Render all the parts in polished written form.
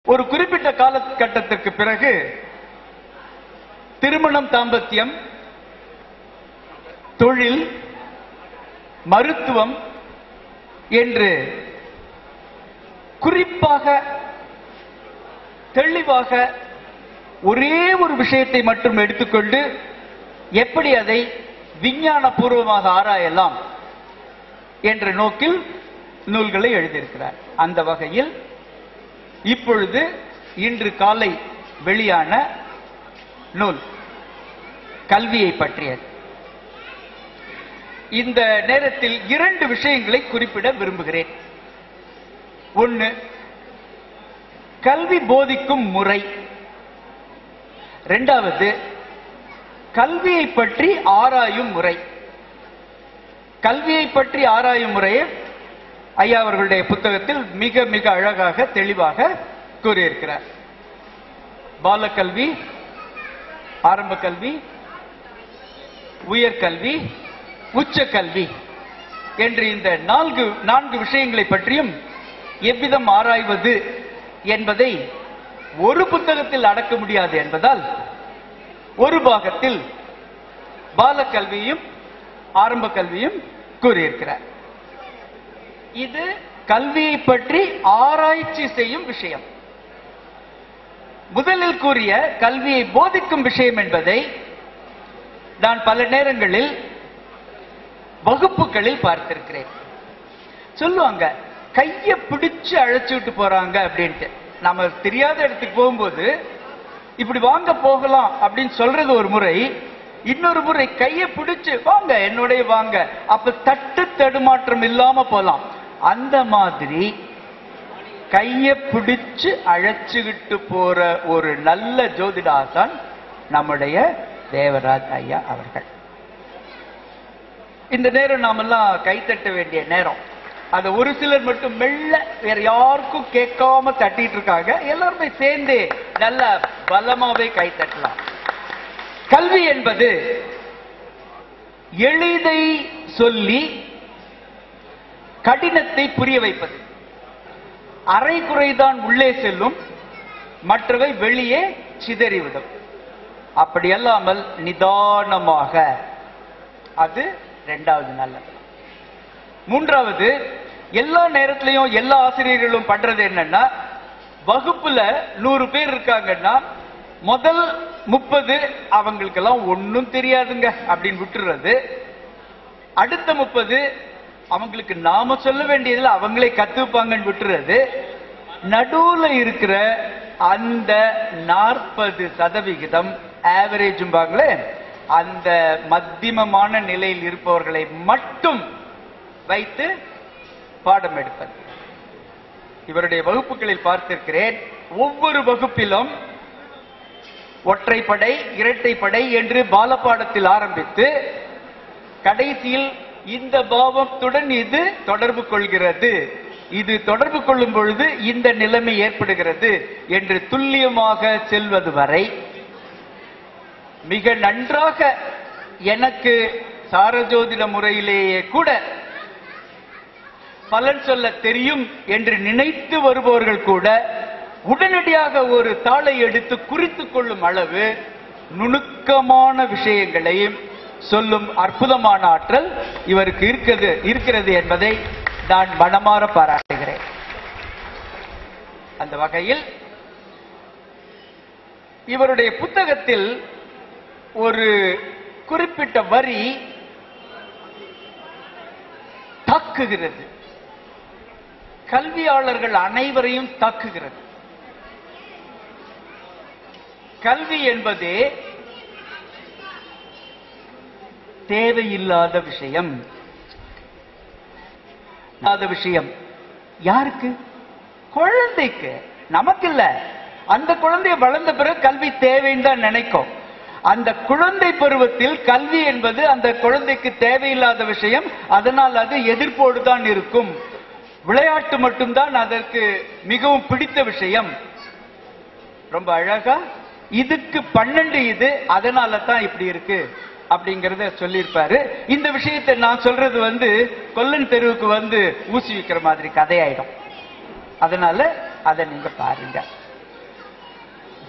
ஒரு குறிப்பிட்ட காலகட்டத்திற்கு பிறகு திருமணம், தாம்பத்தியம், தொழில், மருத்துவம் என்று குறிப்பாக தெளிவாக ஒரே ஒரு விஷயத்தை மட்டும் எடுத்துக்கொண்டு எப்படி அதை விஞ்ஞான பூர்வமாக ஆராயலாம் என்ற நோக்கில் நூல்களை எழுதியிருக்கிறார். அந்த வகையில் இப்பொழுது இன்று காலை வெளியான நூல் கல்வியை பற்றியது. இந்த நேரத்தில் இரண்டு விஷயங்களை குறிப்பிட விரும்புகிறேன். ஒன்று, கல்வி போதிக்கும் முறை. இரண்டாவது, கல்வியை பற்றி ஆராயும் முறை. கல்வியை பற்றி ஆராயும் முறையை ஐயா அவர்களுடைய புத்தகத்தில் மிக மிக அழகாக தெளிவாக கூறியிருக்கிறார். பாலக்கல்வி, ஆரம்ப கல்வி, உயர்கல்வி, உச்ச கல்வி என்று இந்த நான்கு விஷயங்களை பற்றியும் எவ்விதம் ஆராய்வது என்பதை ஒரு புத்தகத்தில் அடக்க முடியாது என்பதால் ஒரு பாகத்தில் பாலக்கல்வியும் ஆரம்ப கல்வியும் கூறியிருக்கிறார். இது கல்வியை பற்றி ஆராய்ச்சி செய்யும் விஷயம். முதலில் கூறிய கல்வியை போதிக்கும் விஷயம் என்பதை நான் பல நேரங்களில் வகுப்புகளில் பார்த்திருக்கிறேன். சொல்லுவாங்க, கைய பிடிச்சு அழைச்சுட்டு போறாங்க அப்படின்ட்டு. நாம தெரியாத இடத்துக்கு போகும்போது இப்படி வாங்க போகலாம் அப்படின்னு சொல்றது ஒரு முறை, இன்னொரு முறை கையை பிடிச்சு வாங்க என்னுடைய வாங்க, அப்ப தட்டு தடுமாற்றம் இல்லாம போலாம். அந்த மாதிரி கைய பிடிச்சு அழைச்சுக்கிட்டு போற ஒரு நல்ல ஜோதிட ஆசான் நம்முடைய தேவராஜ் ஐயா அவர்கள். இந்த நேரம் நாமெல்லாம் கைத்தட்ட வேண்டிய நேரம். அத ஒரு சிலர் மட்டும் மெல்ல வேற யாருக்கும் கேட்காம தட்டிட்டு இருக்காங்க. எல்லாருமே சேர்ந்து நல்ல பலமாவே கைத்தட்டலாம். கல்வி என்பது எளிதை சொல்லி கடினத்தை புரிய வைப்பது. அரை குறைதான் உள்ளே செல்லும், மற்றவை வெளியே சிதறிவிடும். அப்படி அல்லாமல் நிதானமாக, அது இரண்டாவது நல்லது. மூன்றாவது, எல்லா நேரத்திலையும் எல்லா ஆசிரியர்களும் பண்றது என்னன்னா, வகுப்புல 100 பேர் இருக்காங்கன்னா முதல் 30 அவங்களுக்கெல்லாம் ஒன்னும் தெரியாதுங்க அப்படின்னு விட்டுறது. அடுத்த 30 அவங்களுக்கு நாம சொல்ல வேண்டியதுல அவங்களே கத்துப்பாங்கன்னு விட்டுறது. நடுவுல இருக்கிற அந்த 40% ஆவரேஜ் அந்த மத்தியமமான நிலையில் இருப்பவர்களை மட்டும் வைத்து பாடம் எடுப்பது. இவருடைய வகுப்புகளில் பார்த்திருக்கிறேன். ஒவ்வொரு வகுப்பிலும் ஒற்றைப்படை, இரட்டைப்படை என்று பாலபாடத்தில் ஆரம்பித்து கடைசியில் இந்த பாவத்துடன் இது தொடர்பு கொள்கிறது, இது தொடர்பு கொள்ளும் பொழுது இந்த நிலைமை ஏற்படுகிறது என்று துல்லியமாக செல்வது வரை மிக நன்றாக எனக்கு சாரஜோதிட முறையிலேயே கூட பலன் சொல்ல தெரியும் என்று நினைத்து வருபவர்கள் கூட உடனடியாக ஒரு தாளை எடுத்து குறித்துக் கொள்ளும் அளவு நுணுக்கமான விஷயங்களையும் சொல்லும் அற்புதமான ஆற்றல் இவருக்கு இருக்கிறது என்பதை நான் மனமாற பாராட்டுகிறேன். அந்த வகையில் இவருடைய புத்தகத்தில் ஒரு குறிப்பிட்ட வரி தாக்குகிறது, கல்வியாளர்கள் அனைவரையும் தாக்குகிறது. கல்வி என்பதே தேவையில்லாத விஷயம். யாருக்கு? குழந்தைக்கு, நமக்கு இல்ல. அந்த குழந்தைய வளர்ந்த பிறகு கல்வி தேவைன்னு தான் நினைக்கும். அந்த குழந்தை பருவத்தில் கல்வி என்பது அந்த குழந்தைக்கு தேவையில்லாத விஷயம். அதனால் அது எதிர்ப்போடு தான் இருக்கும். விளையாட்டு மட்டும்தான் அதற்கு மிகவும் பிடித்த விஷயம். ரொம்ப அழகா இதுக்கு 12 இது, அதனால தான் இப்படி இருக்கு அப்படிங்கறத சொல்லியிருப்பாரு. இந்த விஷயத்தை நான் சொல்றது கொல்லன் தெருவுக்கு ஊசி விக்கிற மாதிரி கதையாயிடும். அதனால அதை நீங்க பாருங்க.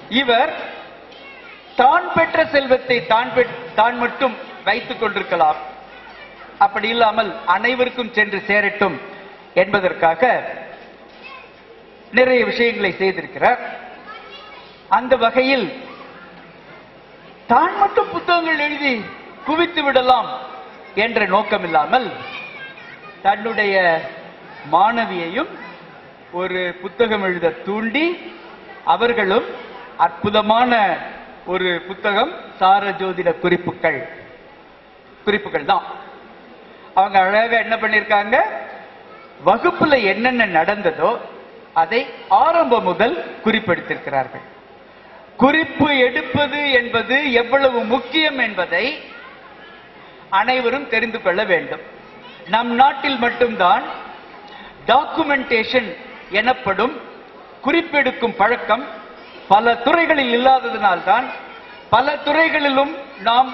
இவர் தான் பெற்ற செல்வத்தை தான் மட்டும் வைத்துக் கொண்டிருக்கலாம், அப்படி இல்லாமல் அனைவருக்கும் சென்று சேரட்டும் என்பதற்காக நிறைய விஷயங்களை செய்திருக்கிறார். அந்த வகையில் தான் மட்டும் புத்தகங்கள் எழுதி குவித்து விடலாம் என்ற நோக்கம் இல்லாமல் தன்னுடைய மாணவியையும் ஒரு புத்தகம் எழுத தூண்டி அவர்களும் அற்புதமான ஒரு புத்தகம் சார ஜோதிட குறிப்புகள் தான். அவங்க அழகா என்ன பண்ணிருக்காங்க, வகுப்புல என்னென்ன நடந்ததோ அதை ஆரம்பம் முதல் குறிப்பெடுத்திருக்கிறார்கள். குறிப்பு எடுப்பது என்பது எவ்வளவு முக்கியம் என்பதை அனைவரும் தெரிந்து கொள்ள வேண்டும். நம் நாட்டில் மட்டும்தான் டாக்குமெண்டேஷன் எனப்படும் குறிப்பெடுக்கும் பழக்கம் பல துறைகளில் இல்லாததனால்தான் பல துறைகளிலும் நாம்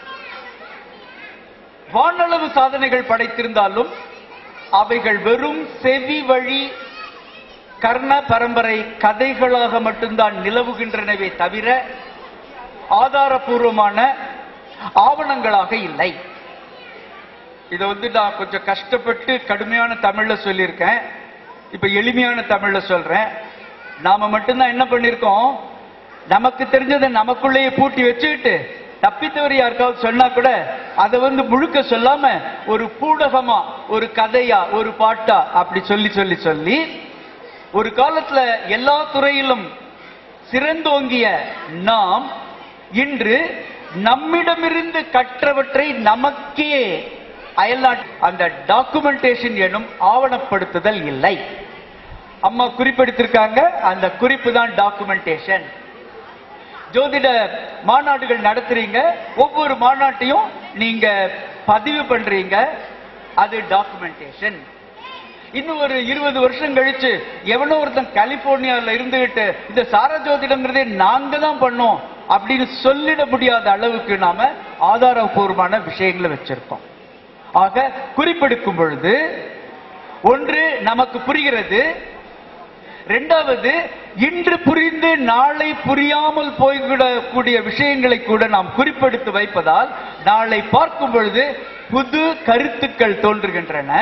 வானளவு சாதனைகள் படைத்திருந்தாலும் அவைகள் வெறும் செவி வழி கர்ண பரம்பரை கதைகளாக மட்டும்தான் நிலவுகின்றனவே தவிர ஆதாரபூர்வமான ஆவணங்களாக இல்லை. இதை நான் கொஞ்சம் கஷ்டப்பட்டு கடுமையான தமிழ்ல சொல்லியிருக்கேன், இப்ப எளிமையான தமிழ்ல சொல்றேன். நாம மட்டும்தான் என்ன பண்ணிருக்கோம், நமக்கு தெரிஞ்சதை நமக்குள்ளேயே பூட்டி வச்சுக்கிட்டு தப்பித்தவர் யாருக்காவது சொன்னா கூட அதை முழுக்க சொல்லாம ஒரு பூடகமா, ஒரு கதையா, ஒரு பாட்டா அப்படி சொல்லி ஒரு காலத்துல எல்லா துறையிலும் சிறந்தோங்கிய நாம் இன்று நம்மிடமிருந்து கற்றவற்றை நமக்கே அயல்நாட்டு அந்த டாக்குமெண்டேஷன் எனும் ஆவணப்படுத்துதல் இல்லை. அம்மா குறிப்பெடுத்திருக்காங்க, அந்த குறிப்பு தான் டாக்குமெண்டேஷன். ஜோதிட மாநாடுகள் நடத்துறீங்க, ஒவ்வொரு மாநாட்டையும் நீங்க பதிவு பண்றீங்க, அது டாக்குமெண்டேஷன். இன்னும் ஒரு 20 வருஷம் கழிச்சு எவனோ ஒருத்தன் கலிபோர்னியால இருந்துகிட்டு இந்த சார ஜோதிடம்ங்கிறதே நாங்க தான் பண்ணோம் அப்படின்னு சொல்லிட முடியாத அளவுக்கு நாம ஆதாரபூர்வமான விஷயங்களை வச்சிருக்கோம். ஆக குறிப்பெடுக்கும் பொழுது ஒன்று நமக்கு புரிகிறது, இரண்டாவது இன்று புரிந்து நாளை புரியாமல் போய்விடக்கூடிய விஷயங்களை கூட நாம் குறிப்பெடுத்து வைப்பதால் நாளை பார்க்கும் பொழுது புது கருத்துக்கள் தோன்றுகின்றன.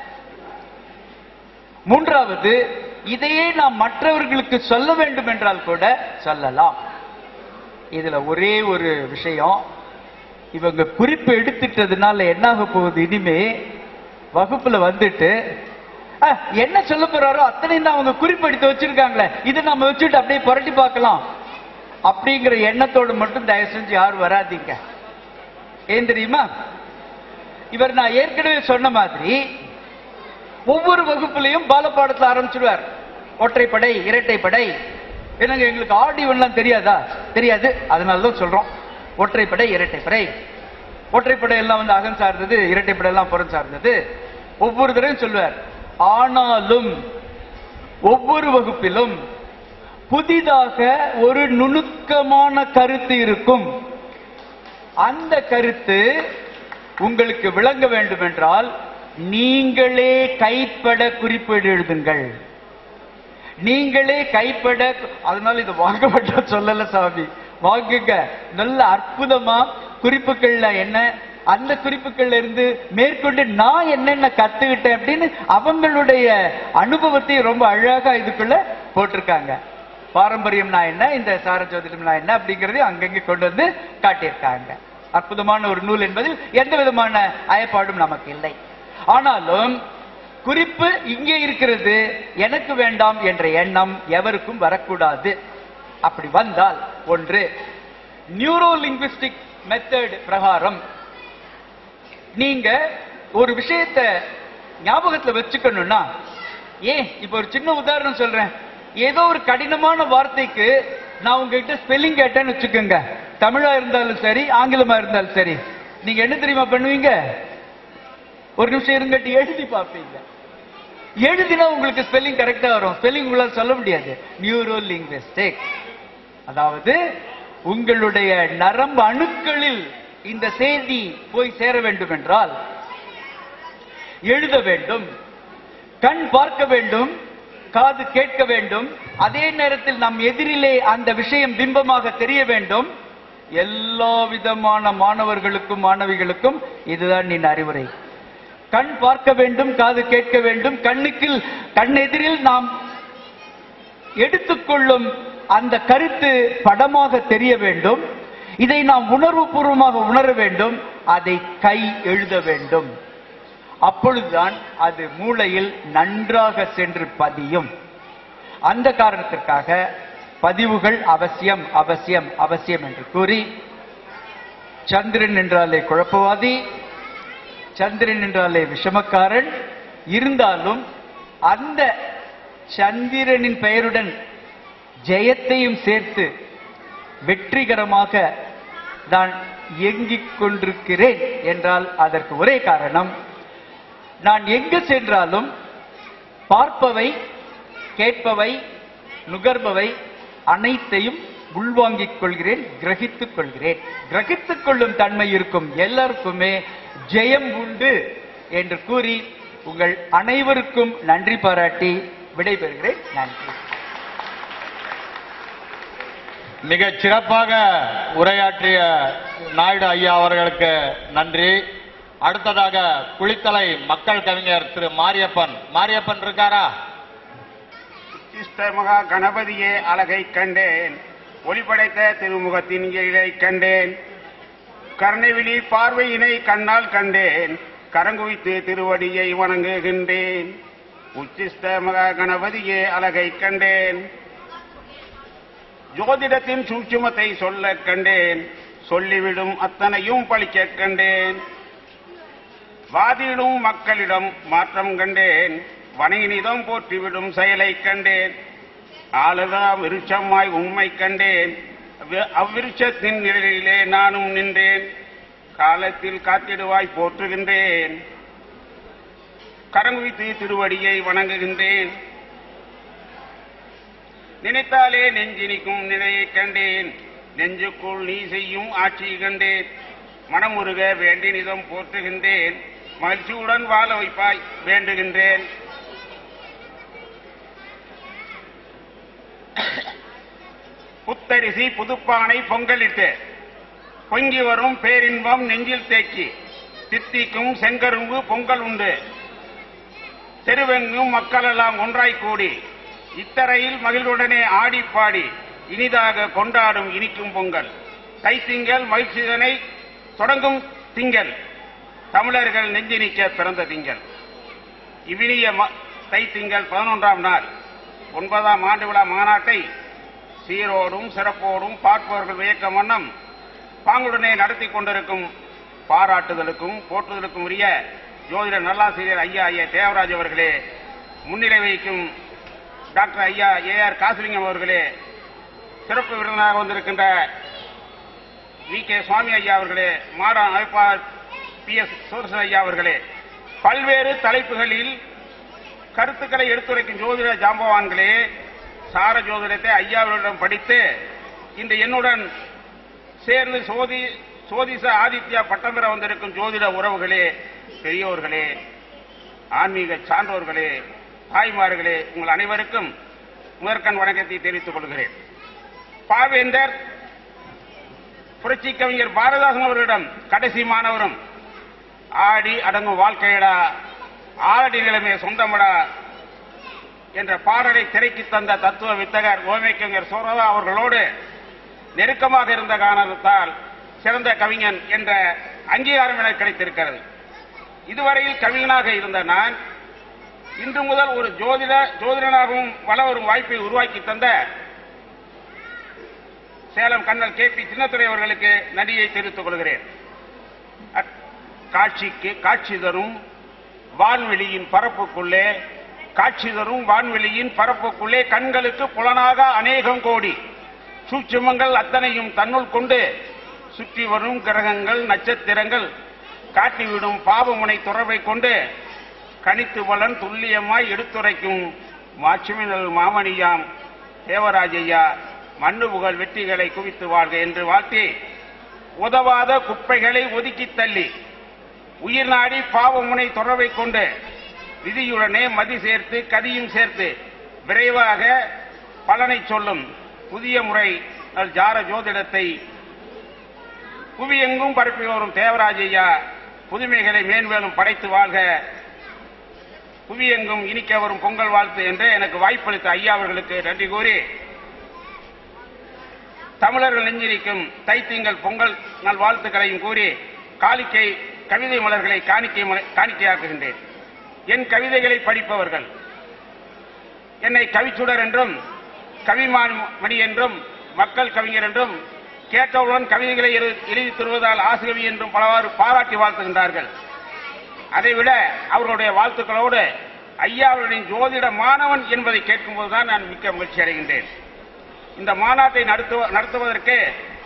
மூன்றாவது, இதையே நாம் மற்றவர்களுக்கு சொல்ல வேண்டும் என்றால் கூட சொல்லலாம். இதுல ஒரே ஒரு விஷயம், இவங்க குறிப்பு எடுத்துட்டதுனால என்னாக போகுது, இனிமே வகுப்புல வந்துட்டு என்ன சொல்ல போறாரோ அத்தனை தான் அவங்க குறிப்பு எடுத்து வச்சிருக்காங்களே, இதை நம்ம வச்சுட்டு அப்படியே புரட்டி பார்க்கலாம் அப்படிங்கிற எண்ணத்தோடு மட்டும் தயவு செஞ்சு யாரும் வராதீங்க. ஏன் தெரியுமா, இவர் நான் ஏற்கனவே சொன்ன மாதிரி ஒவ்வொரு வகுப்புலையும் பாலப்பாடத்தில் ஆரம்பிச்சிடுவார். ஒற்றைப்படை, இரட்டைப்படை. என்னங்க எங்களுக்கு ஆடியோலாம் தெரியாதா? தெரியாது, அதனாலதான் சொல்றோம். ஒற்றைப்படை, இரட்டைப்படை. ஒற்றைப்படை எல்லாம் அகம் சார்ந்தது, இரட்டைப்படை எல்லாம் புறம் சார்ந்தது. ஒவ்வொரு தடவையும் சொல்லுவார். ஆனாலும் ஒவ்வொரு வகுப்பிலும் புதிதாக ஒரு நுணுக்கமான கருத்து இருக்கும். அந்த கருத்து உங்களுக்கு விளங்க வேண்டும் என்றால் நீங்களே கைப்பட குறிப்பேடு எழுதுங்கள். நீங்களே கைப்பட. அதனால இது வாங்கப்பட்ட சொல்லல சாமி, வாங்குங்க. நல்ல அற்புதமா குறிப்புகள்ல என்ன, அந்த குறிப்புகள்ல இருந்து மேற்கொண்டு நான் என்னென்ன கத்துக்கிட்டேன் அப்படின்னு அவங்களுடைய அனுபவத்தை ரொம்ப அழகா இதுக்குள்ள போட்டிருக்காங்க. பாரம்பரியம்னா என்ன, இந்த சார ஜோதிடம்னா என்ன அப்படிங்கறதையும் அங்கங்க கொண்டு வந்து காட்டியிருக்காங்க. அற்புதமான ஒரு நூல் என்பதில் எந்த விதமான அயப்பாடும் நமக்கு இல்லை. ஆனாலும் குறிப்பு இங்கே இருக்கிறது, எனக்கு வேண்டாம் என்ற எண்ணம் எவருக்கும் வரக்கூடாது. அப்படி வந்தால், ஒன்று, நியூரோ லிங்குவிஸ்டிக் மெத்தட் பிரகாரம் நீங்க ஒரு விஷயத்தை ஞாபகத்துல வச்சுக்கணும்னா, இப்ப ஒரு சின்ன உதாரணம் சொல்றேன். ஏதோ ஒரு கடினமான வார்த்தைக்கு நான் உங்ககிட்ட ஸ்பெல்லிங் கேட்டேன்னு வச்சுக்கோங்க, தமிழா இருந்தாலும் சரி ஆங்கிலமா இருந்தாலும் சரி, நீங்க என்ன தெரியுமா பண்ணுவீங்க? ஒரு நிமிஷம் இருங்கட்டி எழுதி பார்ப்பீங்க. எழுதினா உங்களுக்கு ஸ்பெல்லிங் கரெக்டா வரும். ஸ்பெல்லிங் உங்களால் சொல்ல முடியாது. நியூரோ லிங்குவிஸ்டிக், அதாவது உங்களுடைய நரம்பு அணுக்களில் இந்த செய்தி போய் சேர வேண்டும் என்றால் எழுத வேண்டும், கண் பார்க்க வேண்டும், காது கேட்க வேண்டும், அதே நேரத்தில் நம் எதிரிலே அந்த விஷயம் பிம்பமாக தெரிய வேண்டும். எல்லா விதமான மாணவர்களுக்கும் மாணவிகளுக்கும் இதுதான் என் அறிவுரை. கண் பார்க்க வேண்டும், காது கேட்க வேண்டும். கண்ணெதிரில் நாம் எடுத்துக்கொள்ளும் அந்த கருத்து படமாக தெரிய வேண்டும். இதை நாம் உணர்வுபூர்வமாக உணர வேண்டும். அதை கை எழுத வேண்டும். அப்பொழுதுதான் அது மூளையில் நன்றாக சென்று பதியும். அந்த காரணத்திற்காக பதிவுகள் அவசியம் அவசியம் அவசியம் என்று கூறி, சந்திரன் என்றாலே குழப்பவாதி, சந்திரன் என்றாலே விஷமக்காரன், இருந்தாலும் அந்த சந்திரனின் பெயருடன் ஜெயத்தையும் சேர்த்து வெற்றிகரமாக நான் இயங்கிக் கொண்டிருக்கிறேன் என்றால் அதற்கு ஒரே காரணம், நான் எங்கு சென்றாலும் பார்ப்பவை, கேட்பவை, நுகர்பவை அனைத்தையும் உள்வாங்கிக் கொள்கிறேன், கிரகித்துக் கொள்கிறேன். கிரகித்துக் கொள்ளும் தன்மை இருக்கும் எல்லாருக்குமே ஜெயம் உண்டு என்று கூறி உங்கள் அனைவருக்கும் நன்றி பாராட்டி விடைபெறுகிறேன். நன்றி. மிக சிறப்பாக உரையாற்றிய நாயுடு ஐயா அவர்களுக்கு நன்றி. அடுத்ததாக குளித்தலை மக்கள் கவிஞர் திரு மாரியப்பன் இருக்காரா? மகா கணபதியே அழகை கண்டேன், ஒளிப்படைத்த திருமுகத்தின் எழிலை கண்டேன், கருணைவிழி பார்வையினை கண்ணால் கண்டேன், கரங்குவித்து திருவடியை வணங்குகின்றேன். உச்சிஷ்ட மகா கணபதியே அழகை கண்டேன், ஜோதிடத்தின் சூட்சுமத்தை சொல்ல கண்டேன், சொல்லிவிடும் அத்தனையும் பழிக்க கண்டேன், வாதிடும் மக்களிடம் மாற்றம் கண்டேன், வணங்கினிதம் போற்றிவிடும் செயலை கண்டேன், ஆளுதா விருட்சமாய் உண்மை கண்டேன், அவ்விருட்சத்தின் நிழலிலே நானும் நின்றேன், காலத்தில் காத்திடுவாய் போற்றுகின்றேன், கரங்குவித்து திருவடியை வணங்குகின்றேன், நினைத்தாலே நெஞ்சினிக்கும் நிலையை கண்டேன், நெஞ்சுக்குள் நீ செய்யும் ஆட்சி கண்டேன், மனமுருக வேண்டினிதம் போற்றுகின்றேன், மகிழ்ச்சியுடன் வாழ வைப்பாய் வேண்டுகின்றேன். புத்தரிசி புதுப்பானை பொங்கலிட்டு பொங்கி வரும் பேரின்பம் நெஞ்சில் தேக்கி, தித்திக்கும் செங்கரும்பு பொங்கல் உண்டு, தெருவெங்கும் மக்களெல்லாம் ஒன்றாய் கூடி, இத்தரையில் மகிழ்வுடனே ஆடி பாடி இனிதாக கொண்டாடும் இனிக்கும் பொங்கல், தைத்திங்கள் மகிழ்ச்சிதனை தொடங்கும் திங்கள், தமிழர்கள் நெஞ்சினிக்க பிறந்த திங்கள். இவ்வினிய தைத்திங்கள் 11ஆம் நாள் 9ஆம் ஆண்டு விழா மாநாட்டை சீரோடும் சிறப்போடும் பார்ப்பவர்கள் வியக்கும் வண்ணம் பாங்குடனே நடத்தி கொண்டிருக்கும் பாராட்டுதலுக்கும் போற்றுதலுக்கும் உரிய ஜோதிட நல்லாசிரியர் ஐயா தேவராஜ் அவர்களே, முன்னிலை வகிக்கும் டாக்டர் ஐயா ஏஆர் காசிலிங்கம் அவர்களே, சிறப்பு விருந்தினராக வந்திருக்கின்ற வி.கே. சுவாமி ஐயா அவர்களே, மாடா அமைப்பாளர் பி.எஸ். சோர்சன் ஐயா அவர்களே, பல்வேறு தலைப்புகளில் கருத்துக்களை எடுத்துரைக்கும் ஜோதிட ஜாம்பவான்களே, சார ஜோதிடத்தை ஐயாவிடம் படித்து இன்று என்னுடன் சேர்ந்து சோதிச ஆதித்யா பட்டம் பெற வந்திருக்கும் ஜோதிட உறவுகளே, பெரியோர்களே, ஆன்மீக சான்றோர்களே, தாய்மார்களே, உங்கள் அனைவருக்கும் முதற்கண் வணக்கத்தை தெரிவித்துக் கொள்கிறேன். பாவேந்தர் புரட்சி கவிஞர் பாரதிதாசன் அவர்களிடம் கடைசி மாணவரும் ஆடி அடங்கும் வாழ்க்கையடா ஆடி நிலைமை சொந்தமடா என்ற பாடலை திரைக்கு தந்த தத்துவ வித்தகர் ஓமை கவிஞர் சோரதா அவர்களோடு நெருக்கமாக இருந்த காரணத்தால் சிறந்த கவிஞன் என்ற அங்கீகாரம் எனக்கு கிடைத்திருக்கிறது. இதுவரையில் கவிஞனாக இருந்த நான் இன்று முதல் ஒரு ஜோதிடனாகவும் வள வரும் வாய்ப்பை உருவாக்கி தந்த சேலம் கண்ணல் கே.பி. சின்னத்துரை அவர்களுக்கு நன்றியை தெரிவித்துக் கொள்கிறேன். காட்சி தரும் வான்வெளியின் பரப்புக்குள்ளே கண்களுக்கு புலனாக அநேகம் கோடி சூட்சுமங்கள் அத்தனையும் தன்னுள் கொண்டு சுற்றி வரும் கிரகங்கள் நட்சத்திரங்கள் காட்டிவிடும் பாவமுனை தொடர்பை கொண்டு கணித்து பலன் துல்லியமாய் எடுத்துரைக்கும் மாட்சிமினல் மாமணியாம் தேவராஜையா மண்ணு புகழ் வெற்றிகளை குவித்து வாழ்க என்று வாழ்த்தி, உதவாத குப்பைகளை ஒதுக்கி தள்ளி உயிர் நாடி பாவமுனை தொடர்பை கொண்டு விதியுடனே மதி சேர்த்து கதியும் சேர்த்து விரைவாக பலனை சொல்லும் புதிய முறை ஜார ஜோதிடத்தை புவியெங்கும் பரப்பி வரும் தேவராஜ் ஐயா புதுமைகளை மேன்மேலும் படைத்து வாழ்க, புவியெங்கும் இனிக்க வரும் பொங்கல் வாழ்த்து என்று எனக்கு வாய்ப்பளித்த ஐயா அவர்களுக்கு நன்றி கூறி, தமிழர்கள் நெஞ்சிரிக்கும் தைத்திங்கள் பொங்கல் நல்வாழ்த்துக்களையும் கூறி காணிக்கை கவிதை மலர்களை காணிக்கையாக்குகின்றேன். என் கவிதைகளை படிப்பவர்கள் என்னை கவிச்சுடர் என்றும் கவிமான் மணி என்றும் மக்கள் கவிஞர் என்றும் கேட்டவுடன் கவிதைகளை எழுதி தருவதால் ஆசிகவி என்றும் பலவாறு பாராட்டி வாழ்த்துகின்றார்கள். அதைவிட அவர்களுடைய வாழ்த்துக்களோடு ஐயா அவர்களின் ஜோதிட மாணவன் என்பதை கேட்கும்போதுதான் நான் மிக்க மகிழ்ச்சி அடைகின்றேன். இந்த மாநாட்டை நடத்துவதற்கு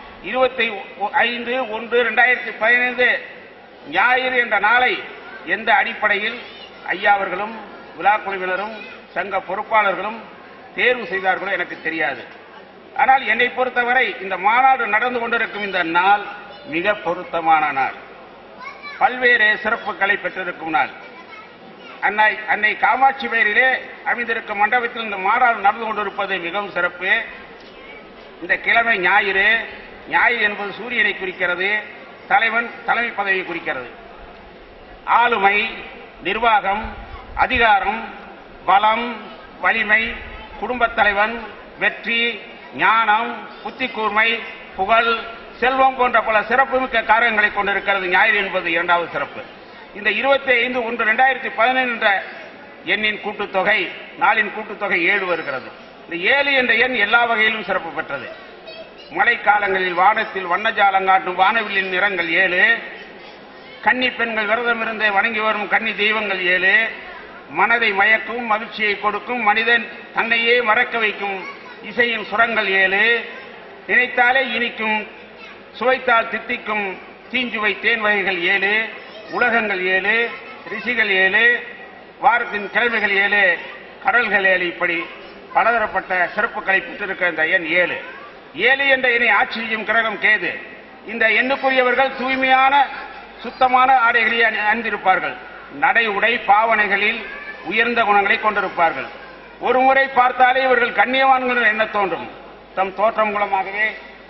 25/1/2015 ஞாயிறு என்ற நாளை எந்த அடிப்படையில் ஐயா அவர்களும் விழா குழுவினரும் சங்க பொறுப்பாளர்களும் தேர்வு செய்தார்களோ எனக்கு தெரியாது. ஆனால் என்னை பொறுத்தவரை இந்த மாநாடு நடந்து கொண்டிருக்கும் இந்த நாள் மிக பொருத்தமான நாள், பல்வேறு சிறப்புகளை பெற்றிருக்கும் நாள். அன்னை காமாட்சி பெயரிலே அமைந்திருக்கும் மண்டபத்தில் இந்த மாநாடு நடந்து கொண்டிருப்பது மிகவும் சிறப்பு. இந்த கிழமை ஞாயிறு. ஞாயிறு என்பது சூரியனை குறிக்கிறது, தலைவன் தலைமை பதவியை குறிக்கிறது. ஆளுமை, நிர்வாகம், அதிகாரம், பலம், வலிமை, குடும்பத் தலைவன், வெற்றி, ஞானம், புத்தி கூர்மை, புகழ், செல்வம் போன்ற பல சிறப்புமிக்க காரியங்களை கொண்டிருக்கிறது ஞாயிறு என்பது இரண்டாவது சிறப்பு. இந்த 25/1/2015 என்ற எண்ணின் கூட்டுத்தொகை, நாளின் கூட்டுத்தொகை 7 வருகிறது. இந்த 7 என்ற எண் எல்லா வகையிலும் சிறப்பு பெற்றது. மழைக்காலங்களில் வானத்தில் வண்ணஜாலங்காட்டும் வானவில்லின் நிறங்கள் 7, கன்னி பெண்கள் விரதம் இருந்து வணங்கி வரும் கன்னி தெய்வங்கள் 7, மனதை மயக்கும் மகிழ்ச்சியை கொடுக்கும் மனிதன் தன்னையே மறக்க வைக்கும் இசையின் சுரங்கள் 7, நினைத்தாலே இனிக்கும் சுவைத்தால் தித்திக்கும் தீஞ்சுவை தேன் வகைகள் 7, உலகங்கள் 7, ரிஷிகள் 7, வாரத்தின் கிழமைகள் 7, கடல்கள் 7, இப்படி பலதரப்பட்ட சிறப்புகளை பெற்றிருக்கிற இந்த எண் 7. 7 என்ற எண்ணை ஆட்சி செய்யும் கிரகம் கேது. இந்த எண்ணுக்குரியவர்கள் தூய்மையான சுத்தமான ஆடைகளை அணிந்திருப்பார்கள். நடை உடை பாவனைகளில் உயர்ந்த குணங்களை கொண்டிருப்பார்கள். ஒரு முறை பார்த்தாலே இவர்கள் கண்ணியவான்கள் எண்ண தோன்றும். தம் தோற்றம் மூலமாகவே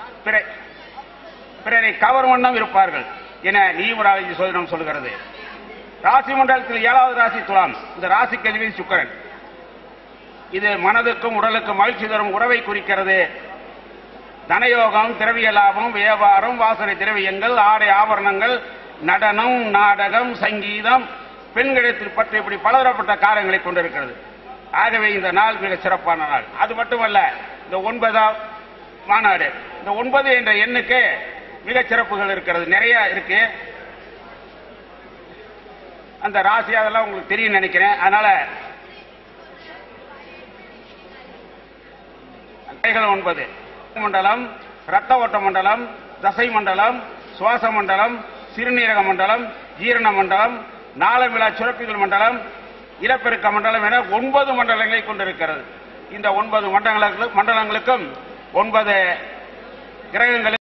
பிறரை கவரும் வண்ணம் இருப்பார்கள் என நியூமராலஜி சோதனம் சொல்கிறது. ராசி மண்டலத்தில் 7வது ராசி துலாம். இந்த ராசிக்கு அதிபதி சுக்கிரன். இது மனதுக்கும் உடலுக்கும் மகிழ்ச்சி தரும் உறவை குறிக்கிறது. தனயோகம், திரவிய லாபம், வியாபாரம், வாசனை திரவியங்கள், ஆடை ஆபரணங்கள், நடனம், நாடகம், சங்கீதம், பெண்களிடத்தில் பற்றி இப்படி பலதரப்பட்ட காரியங்களை கொண்டிருக்கிறது. ஆகவே இந்த நாள் மிக சிறப்பான நாள். அது மட்டுமல்ல, இந்த 9ஆம் மாநாடு, இந்த 9 என்ற எண்ணுக்கு மிக சிறப்புகள் இருக்கிறது, நிறைய இருக்கு. அந்த ராசி அதெல்லாம் உங்களுக்கு தெரியும் நினைக்கிறேன். அதனால 9 மண்டலம், ரத்த ஓட்ட மண்டலம், தசை மண்டலம், சுவாச மண்டலம், சிறுநீரக மண்டலம், ஜீரண மண்டலம், நாளமிலா சுரப்பிகள் மண்டலம், இனப்பெருக்க மண்டலம் என 9 மண்டலங்களை கொண்டிருக்கிறது. இந்த 9 மண்டலங்களுக்கும் 9 கிரகங்களும்